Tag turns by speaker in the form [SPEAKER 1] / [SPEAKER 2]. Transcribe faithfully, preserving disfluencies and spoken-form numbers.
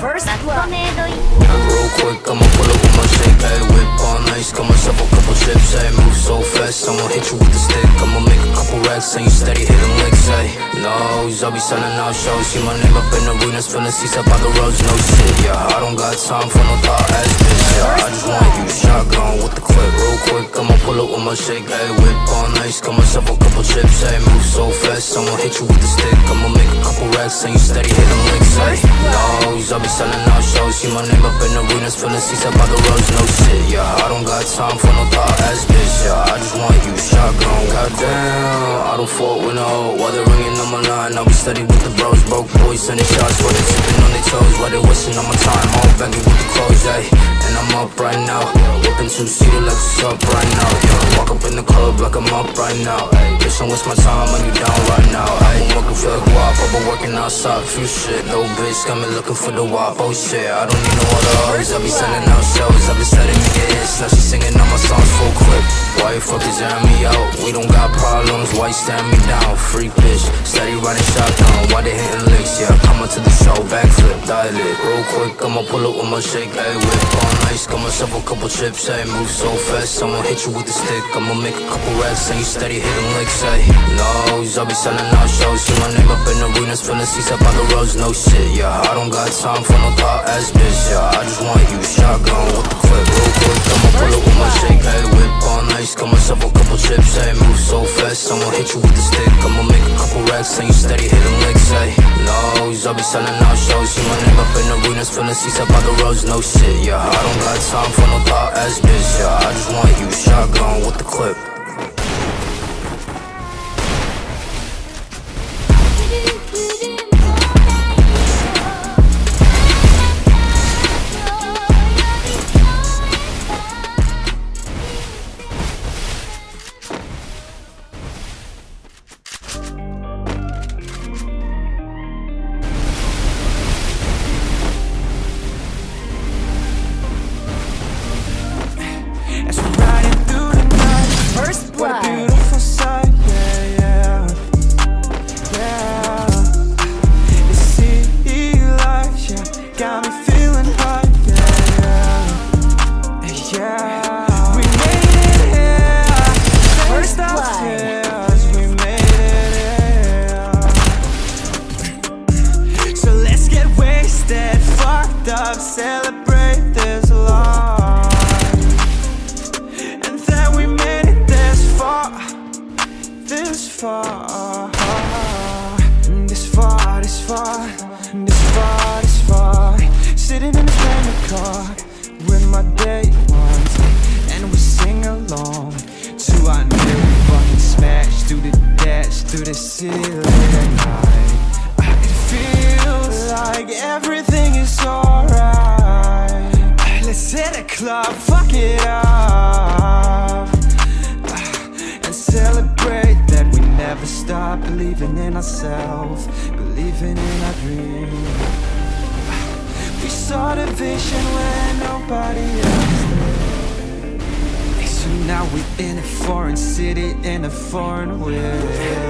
[SPEAKER 1] First blood.
[SPEAKER 2] Real quick, I'ma pull up with my shake, hey, whip on ice, got myself a couple chips, hey, move so fast, I'ma hit you with the stick, I'ma make a couple racks, and you steady hitting licks, hey. Nose, I'll be selling out shows, see my name up in arenas, filling seats up by the roads, no shit, yeah, I don't got time for no thought ass bitch, yeah, I just want you shotgun with the clip, real quick, I'ma pull up with my shake, hey, whip on ice, got myself a couple chips, hey, move so fast, I'ma hit you with the stick, I'ma make a couple racks, and you steady hitting licks, hey. Nose, I'll be selling out shows, see my name up in arenas, filling seats up by the roads, no shit, yeah, I don't got time for no thought ass bitch, yeah, I just want you shotgun, goddamn, I don't fuck with no, while they're ringing on my line, I'll be steady with the bros, broke boys sending shots, while they tipping on their toes, while they wasting on my time, all baggy with the clothes, ayy, and I'm up right now, whipping two-seater like what's up right now, yeah, walk up in the club like I'm up right now, ayy, bitch, don't waste my time, when you down right now, ayy, I'm working for the guap, I've been working outside, few shit, no bitch, got me looking for the wop, oh shit, I don't need no other hoes, I be sending out shows, I be setting me get hits, now she singing all my songs full clip, why you fuckers airing me out, we don't got problems, why you stand me down, free bitch, steady riding shotgun, why they hitting licks, yeah, coming to the show, backflip, dial it, real quick, I'ma pull up with my shake, ayy, whip on ice, got myself a couple chips, ayy, move so fast, I'ma hit you with the stick, I'ma make a couple racks, and you steady hitting licks, ayy, nose, I'll be selling out shows, see my name up in arenas, filling seats up by the roads, no shit, yeah, I don't got time for no thought ass bitch, yeah, I just want you shotgun with the clip, real quick, I'ma pull up with my shake, ayy, whip on ice, got myself a couple chips, ayy, move so fast, I'ma hit you with the stick, I'ma make a couple racks, and you steady hitting licks, ayy, nose, I'll be selling out shows, see my name up in arenas, filling seats up by the roads, no shit, yeah, I don't got time for no thought ass bitch, yeah, I just want you shotgun with the clip.
[SPEAKER 3] Celebrate this life, and that we made it this far, this far, this far, this far, this far, this far. Sitting in this rental car with my day ones, and we sing along to our new fucking smash, through the dash, through the city late at night. It feels like everything is alright. Let's hit the club, fuck it up, and celebrate that we never stop believing in ourselves, believing in our dream. We saw the vision when nobody else did. So now we in a foreign city, in a foreign way.